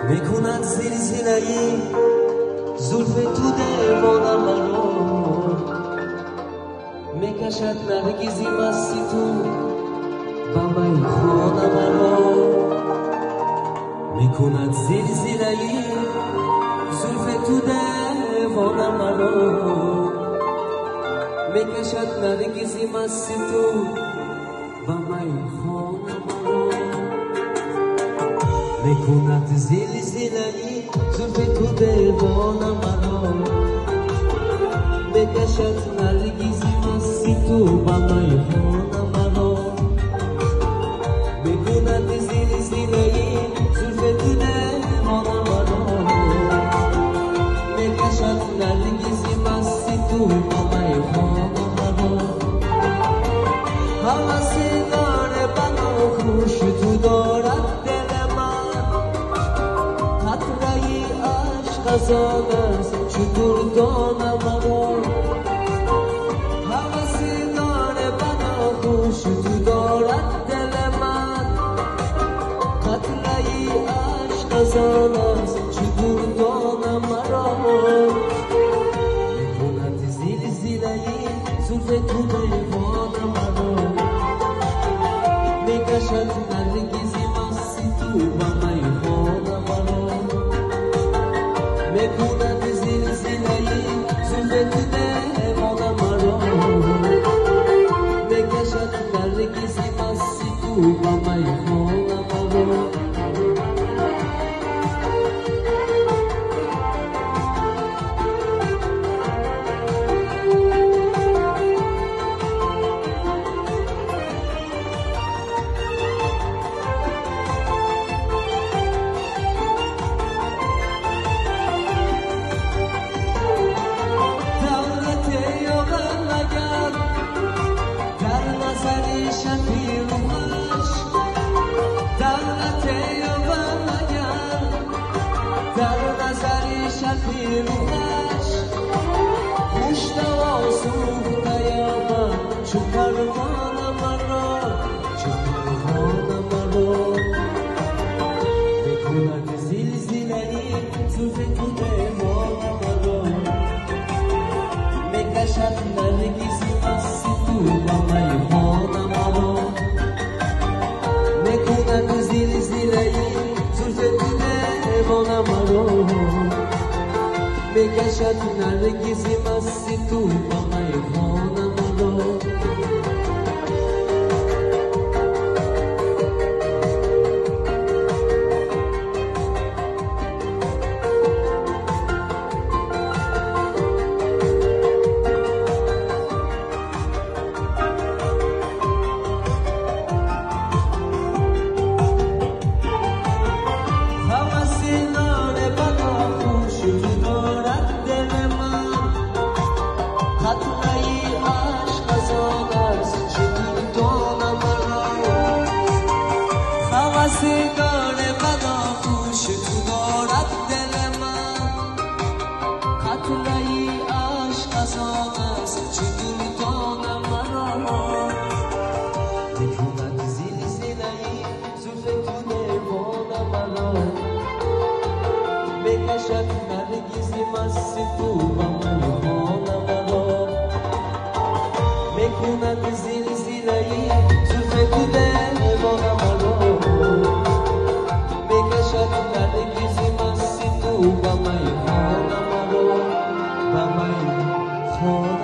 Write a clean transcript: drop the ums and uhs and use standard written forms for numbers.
میکند زلزله‌ای زلف تو دیوانم رو میکشد نرگیزی مستی تو بابای خانم رو میکند زلزله‌ای زلف تو دیوانم رو میکشد نرگیزی مستی تو بابای خانم رو میکند زلزله‌ای زلف تو دیوانم رو میکشد نرگیزی مستی تو بابای خانم رو میکند زلزله‌ای زلف تو دیوانم رو میکشد نرگیزی مستی تو بابای خانم رو حواسی داره بنا خوش تو دارد خزان است چطور دانم رو حواسی داره بنا خوش تو دارد دل من قطره‌ای عشق خزان است چطور دانم رو میکند زلزله‌ای زلف تو دیوانم رو میکشد نرگیزی مستی تو بابای خانم رو میکند زلزله‌ای زلف تو دیوانم رو میکشد نرگیزی مستی تو بابای خانم رو در نظری شفیر خوش مشتوا سوخته یابم چون پروانم را چون پروانم را میکند زلزله‌ای زلف تو دیوانم را میکشد نرگیزی مستی تو بابای خانم را میکند زلزله‌ای زلف تو دیوانم رو میکشد نرگیزی مستی تو بابای خانم رو سیگار بدا خوش تو دارد دل من قطره‌ای عشق خزان است چطور دانم مرا میکند زلزله‌ای زلف تو دیوانم را میکشد نرگیزی مستی تو بابای خانم را میکند زلزله‌ای زلف تو دیوانم را نرگیزی مستی تو بابای خانم رو بابای خانم